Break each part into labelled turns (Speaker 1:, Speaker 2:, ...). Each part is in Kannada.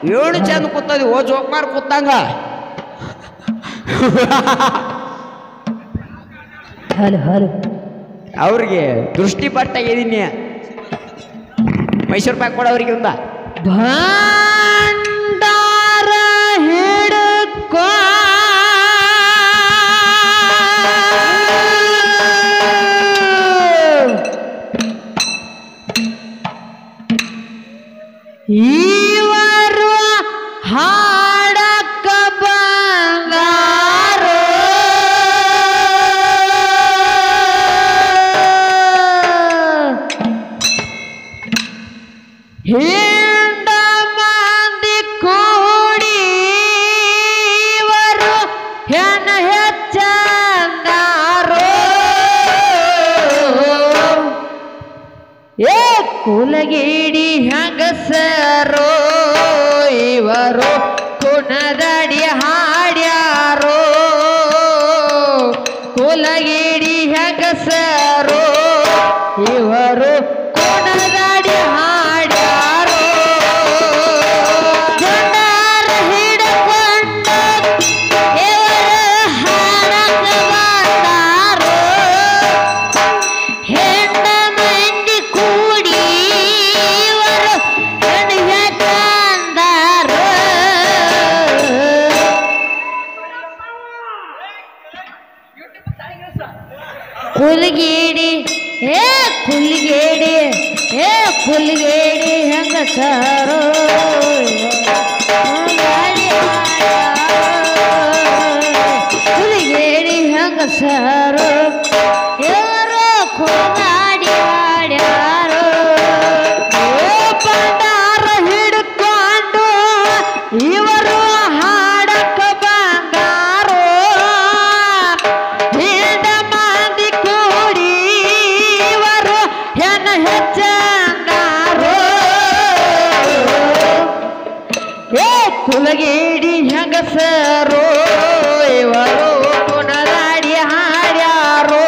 Speaker 1: ಏಳು ಚಂದ ಕೂತದಿ ಓ ಜೋಕ್ಮಾರ್ ಕೂತಂಗ ಅವ್ರಿಗೆ ದೃಷ್ಟಿ ಪಟ್ಟಾಗಿದ್ದೀನಿ ಮೈಸೂರು ಪ್ಯಾಕ್ ಕೊಡ ಅವ್ರಿಗೆ ಒಂದ
Speaker 2: ಭಂಡಾರ ಹಿಡ್ಕೊ ಇವರು ಹಾಡಕ ಬಂಗಾರ ಹಿಂಡ ಮಂದಿ ಕೂಡಿ ಇವರು ಹೆಣ ಹೆಚ್ಚಂಗಾರೋ ಏ ಕುಲಗೇಡಿ ಹಂಗಸರೋ ಇವರು ಕುಣದಡಿ ಹಾಡ್ಯಾರೋ ಕುಲಗೇಡಿ ಹಂಗಸರೋ ಇವರು ಕುಣದಡಿ ಹಾಡ್ಯಾರೋ ಭಂಡಾರ ಹಿಡ್ಕೊಂಡು ಇವರು ಹಾಡಕ ಬಂದಾರೋ ಹೆಣ್ಣ ಮಂದಿ ಕೂಡಿ ಇವರು ಹೆಣ್ಣಿಗೆ ತಂದಾರೋ ಕುಲ್ಗೇಡಿ ಏ ಕುಲ್ಗೇಡಿ ಏ ಕುಲ್ಗೇಡಿ ಹೆಂಗಸರು ಕುಲ್ಗೇಡಿ ಹೆಂಗಸರು ಇವರು ಕುಣಾಡಿ ಹಾಡ್ಯಾರು ಭಂಡಾರ ಹಿಡ್ಕೊಂಡು ಇವರು ಹಾಡಕ ಬಂಗಾರೋ ಹಿಂಡ ಮಂದಿ ಕೂಡಿ ಇವರು ಹೆಣ್ಣ ಹೆಚ್ಚಂಗಾರೋ ಏ ಕುಲಗೇಡಿ ಹೆಂಗಸರು ಇವರು ಕುಣದಾಡಿ ಹಾಡ್ಯಾರೋ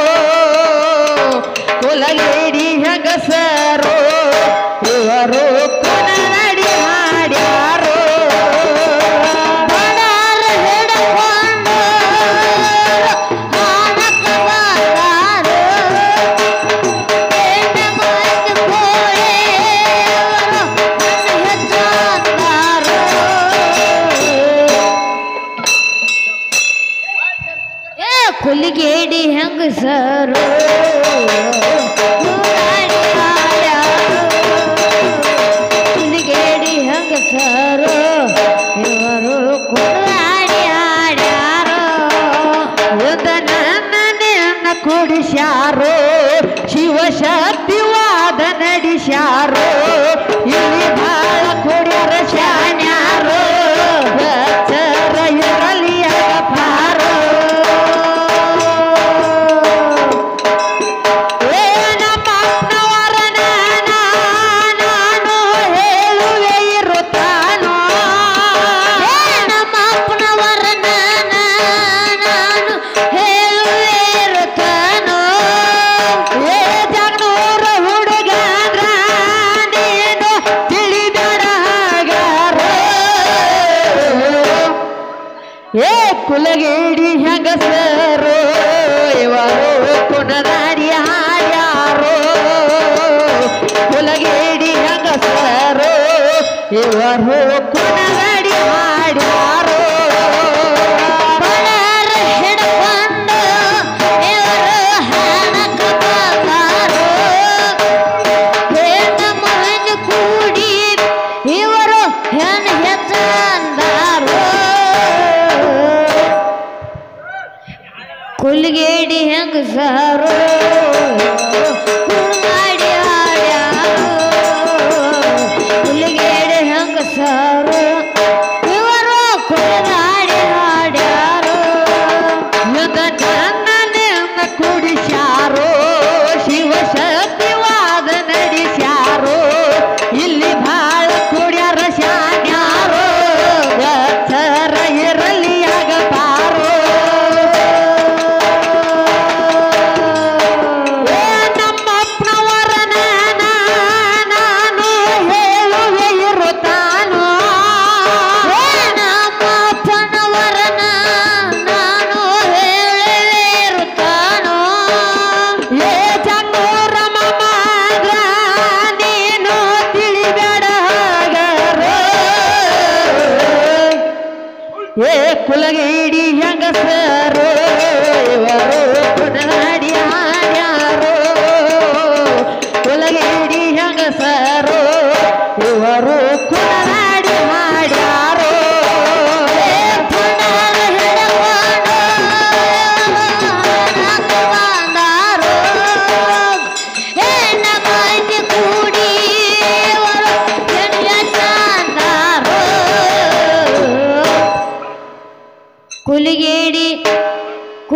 Speaker 2: ಕುಲಗೇಡಿ ಹೆಂಗಸರು ಇವರು ಕುಣದಾಡಿ ಹಾಡ್ಯಾರೋ ಭಂಡಾರ ಹಿಡ್ಕೊಂಡು ಹಾಡಕ ಬಂದಾರೋ ಹೆಣ್ಣ ಮಂದಿ ಕೂಡಿ ಇವರು ಹೆಣ್ಣ ಹೆಚ್ಚಂಗಾರೋ ಏ ಕುಲಿಗೇಡಿ ಹೆಂಗಸರು ಕುಲಿಗೇಡಿ ಹೆಂಗಸರು ಇವರು ಕುಣಾಡಿ ಹಾಡ್ಯಾರೋ ನನ್ನ ಕುಡಿಸ್ಯಾರೋ ಶಿವಶಕ್ತಿವಾದ ನಡೆಸ್ಯಾರೋ ಇಲ್ಲಿ ಬಾಳ ಕುಡಿಯರ ಶಾನ್ಯಾರೋ ಎಚ್ಚರ ಇರಲಿ ಅಗಪಾರೋ ಏನಪ್ಪನವರನ ನಾನು ಹೇಳುವೆ ಇರುತ್ತಾನೋ ಏನಪ್ಪನವರನ ನಾನು ಹೇಳುವೆ ಇರುತ್ತಾನೋ ಏ ಜಗನೂರ ಹುಡುಗಂದ್ರ ನೀನು ತಿಳಿಬೇಡ ಹಾಗಾರೋ ಏ ಕುಲಗೇಡಿ ಹೆಂಗಸರು ಇವರು ಕುಣದಾಡಿ ಹಾಡ್ಯಾರೋ ಕುಲಗೇಡಿ ಹೆಂಗಸರು ಇವರು ಕುಣದಾಡಿ ಹಾಡ್ಯಾರೋ ಭಂಡಾರ ಹಿಡ್ಕೊಂಡು ಇವರು ಹಾಡಕ ಬಂದಾರೋ ಹೆಣ್ಣ ಮಂದಿ ಕೂಡಿ ಇವರು ಹೆಣ್ಣ ಹೆಚ್ಚಂದಾರೋ ಕುಲ್ಗೇಡಿ ಹೆಂಗಸರು ಕುಣಾಡಿ ಹಾಡ್ಯಾರೋ ಕುಲ್ಗೇಡಿ ಹೆಂಗಸರು ಇವರು ಕುಣಾಡಿ ಹಾಡ್ಯಾರೋ ನನ್ನ ಕುಡಿಸ್ಯಾರೋ ಶಿವಶಕ್ತಿವಾದ ನಡೆಸ್ಯಾರೋ ಇಲ್ಲಿ ಬಾಳ ಕುಡಿಯರ ಶಾನ್ಯಾರೋ ಎಚ್ಚರ ಇರಲಿ ಅಗಪಾರೋ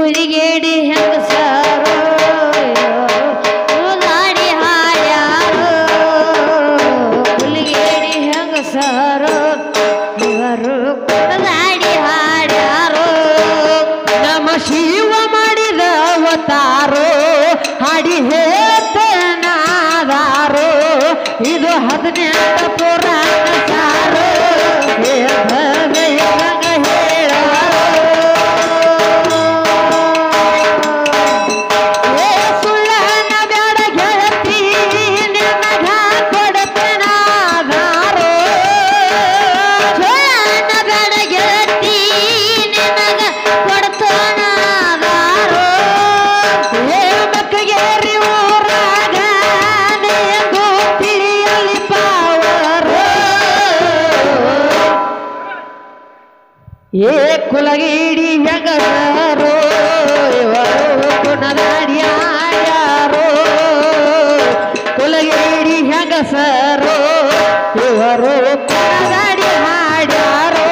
Speaker 2: ಕುಲಿಗೇಡಿ ಹೆಂಗಸರು ದಾಡಿ ಹಾಡ್ಯಾರು ಕುಲಿಗೇಡಿ ಹೆಂಗಸರು ಇವರು ಕುಲದಾಡಿ ಹಾಡ್ಯಾರು ನಮ್ಮ ಶಿವ ಮಾಡಿದ ಅವತಾರೋ ಹಾಡಿ ಹೇಳ್ತನಾದಾರೋ ಇದು 18 ಪುರಾಣ ಸಾರು ಕುಲಗೇಡಿ ಹೆಂಗಸರು ಇವರು ಕುಣದಾಡಿ ಹಾಡ್ಯಾರು ಕುಲಗೇಡಿ ಹೆಂಗಸರು ಇವರು ಕುಣದಾಡಿ ಹಾಡ್ಯಾರು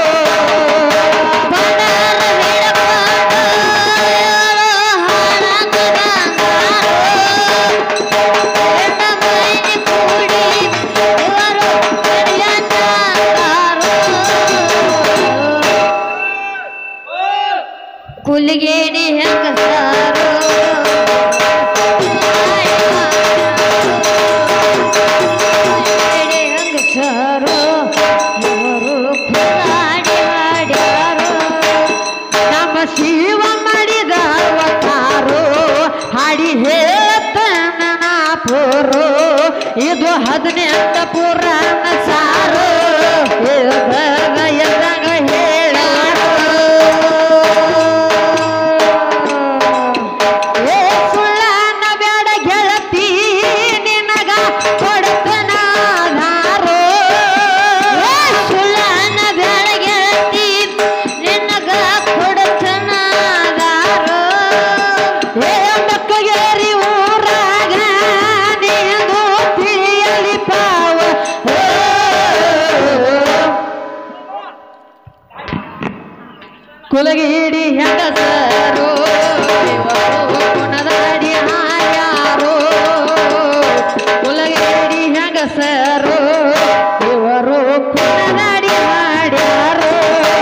Speaker 2: ಕುಲಿಗೇಡಿ ಹೆಂಗಸರು ಹೆಂಗಸರು ಇವರು ಕುಲಾಡಿ ಹಾಡ್ಯಾರು ನಮ್ಮ ಶಿವ ಮಾಡಿದ ಅವತಾರೋ ಹಾಡಿ ಹೇಳ್ತನ ಪುರು ಇದು 18 ಪುರಾಣ ಸಾರು ಎದ್ದಂಗ ಹೇಳಾರು ಸುಳ್ಳನ ಬೇಡ ಗೆಳತಿ ನಿನಗ ಕೊಡತನಾದಾರೋ ಸುಳ್ಳನ ಬೇಡ ಗೆಳತಿ ನಿನಗ ಕೊಡತನಾದಾರೋ ಮಕ್ಕಗೇರಿ ಊರಾಗ ನೀನು ತಿಳಿಯಲಿ ಪಾವ ಕುಲಗೇಡಿ ಹೆಂಗಸರು ಇವರು ಕುಣದಾಡಿ ಹಾಡ್ಯಾರು ಕುಲಗೇಡಿ ಹೆಂಗಸರು ಇವರು ಕುಣದಾಡಿ ಹಾಡ್ಯಾರು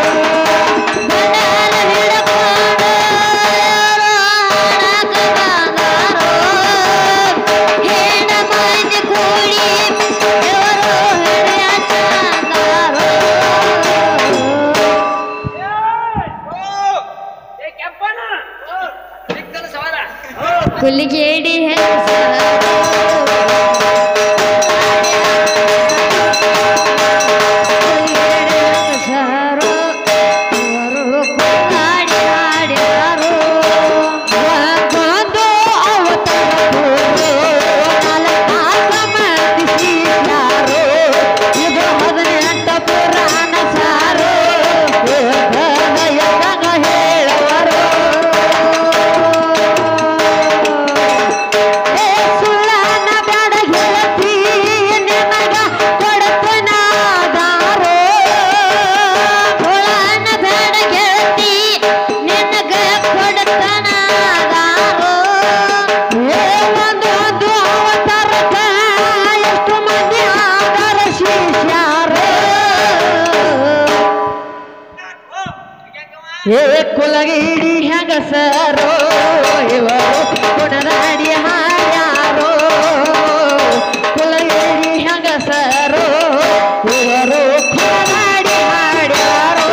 Speaker 2: ಕುಲಿಗೇಡಿ ಹೆಂಗಸರು ಇವರು ಕುಲಾಡಿ ಹಾಡ್ಯಾರು ಒಂದು ಅವತಾರ ಇದು 18 ಪುರಾಣ ಸಾರು ಹೇಳವರು ಸುಳ್ಳನ ಬೇಡ ಗೆಳತಿ ನಿನಗ ಕೊಡತನಾದಾರೋ ಸುಳ್ಳನ ಬೇಡ ಗೆಳತಿ ನಿನಗ ಕೊಡತನಾದಾರೋ ಒಂದು ಅವತಾರಕ ಎಷ್ಟು ಮಂದಿ ಆದರ ಶಿಷ್ಯರು ಕುಲಗೇಡಿ ಹೆಂಗಸರು ಇವರು ಕುಣದಾಡಿ ಹಾಡ್ಯಾರು ಕುಲಗೇಡಿ ಹೆಂಗಸರು ಇವರು ಕುಣದಾಡಿ ಹಾಡ್ಯಾರು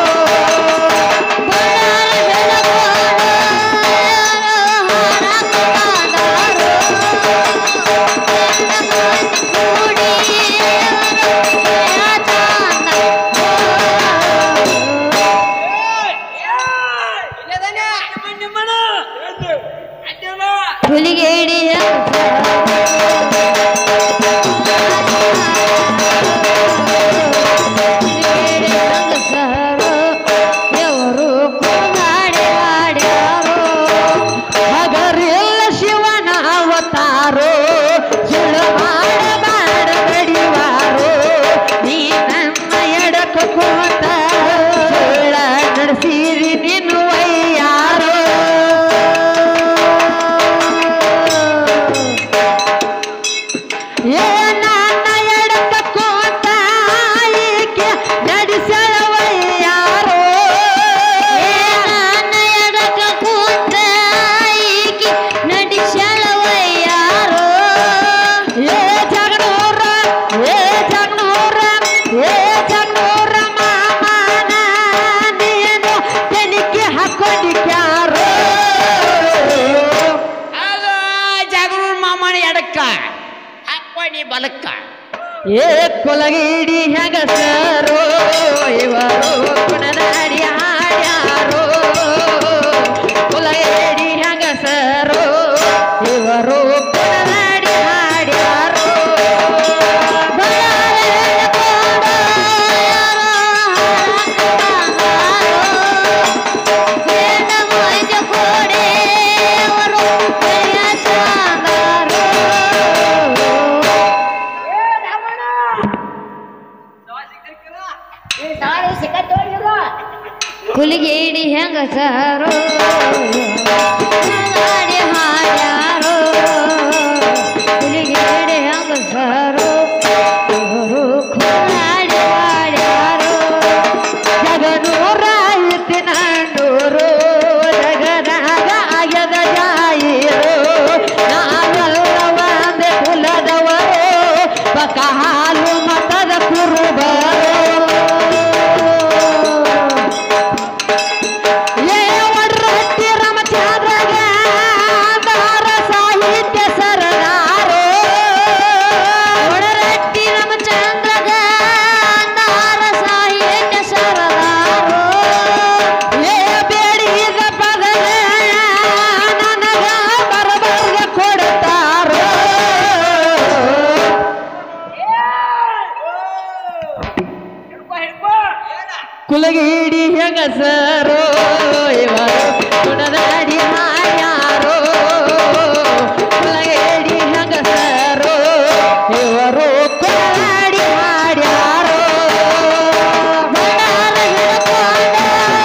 Speaker 1: ಎದಕ್ಕ
Speaker 2: ಏ ಕುಲಗಿಡಿ ಹೆಂಗಸರು ಇವರು ಕುಣದಾಡಿ ಹಾಡ್ಯಾರೋ ಕುಲಗಿಡಿ ಹೆಂಗಸರು ಇವರು ಕುಣದಾಡಿ ಹಾಡ್ಯಾರೋ ಕುಲಿಗೇಡಿ ಹೆಂಗಸರು ಕುಣದಾಡಿ ಹಾಡ್ಯಾರೋ ಕುಲಿಗೇಡಿ ಹೆಂಗಸರು ಇವರು ಕುಣದಾಡಿ ಹಾಡ್ಯಾರೋ ಜಗನೂರಾಯಿತು ನಂಡೂರು ಜಗದಾಗ ಆಗ್ಯದ ಜಾಯಿರು ನಾವೆಲ್ಲ ಒಂದೇ ಕುಲದವರು ಬಕ ಹಾಲು ಮತದ ಕುರುಬರು ಕುಲಗಿಡಿ ಹೆಂಗಸರು ಇವರು ಕುಣದಾಡಿ ಹಾಡ್ಯಾರೋ ಕುಲಗಿಡಿ ಹೆಂಗಸರು ಇವರು ಕುಣದಾಡಿ ಹಾಡ್ಯಾರೋ ಬಣ್ಣಾರ ಹಿಡ್ಕೊಂಡು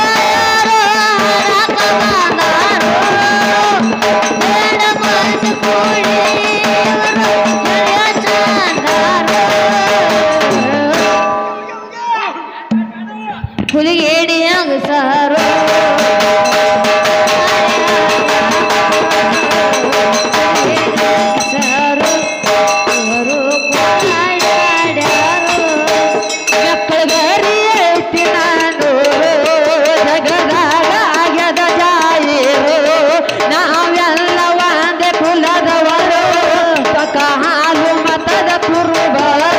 Speaker 2: ಹಾಡಕಬಂದಾರೋ ಬೇಡ ಮಾತು ಕೂಡಿ ಇವರು ಗೆಳೆಯ ಚಂದಾರೋ ಕುಲಿಗೇಡಿ ಹೆಂಗಸರು ಇವರು ಕುಣದಾಡ್ಯಾರೋ ಮಕ್ಕಳಗರಿ ಐತಿ ನಾನು ಜಗದಾಗ ಆಗ್ಯದ ಜಾಯಿರು ನಾವೆಲ್ಲ ಒಂದೇ ಕುಲದವರು ಪಕ ಹಾಲು ಮತದ ಕುರುಬರು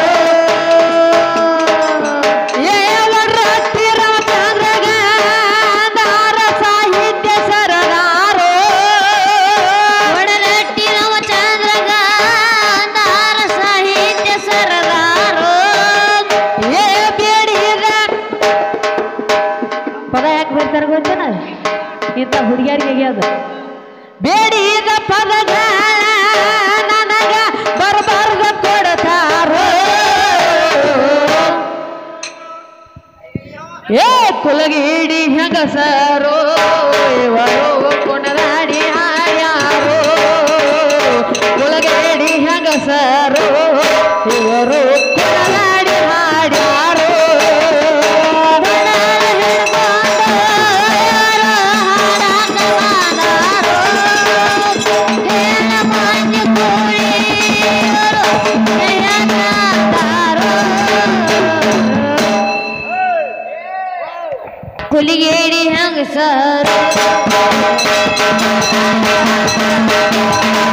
Speaker 2: ಪದ ಯಾಕೆ ಬರ್ತಾರೆ ಗೊತ್ತೇನ ಇಂಥ ಹುಡುಗಿಯರಿಗೆ ಅದು ಬೇಡಿದ ಪದಗ ನನಗ ಬರಬಾರ್ದ ಕೊಡ್ತಾರೋ ಏ ಕುಲಗಿಡಿ ಹೆಂಗಸರು ಇವರು ಕುಣದಾಡಿ ಹಾಡ್ಯಾರೋ ಕುಲಗಿಡಿ ಹೆಂಗಸರು ಇವರು ಕುಣದಾಡಿ ಹಾಡ್ಯಾರೋ ಕುಲಿಗೇಡಿ ಹೆಂಗಸರು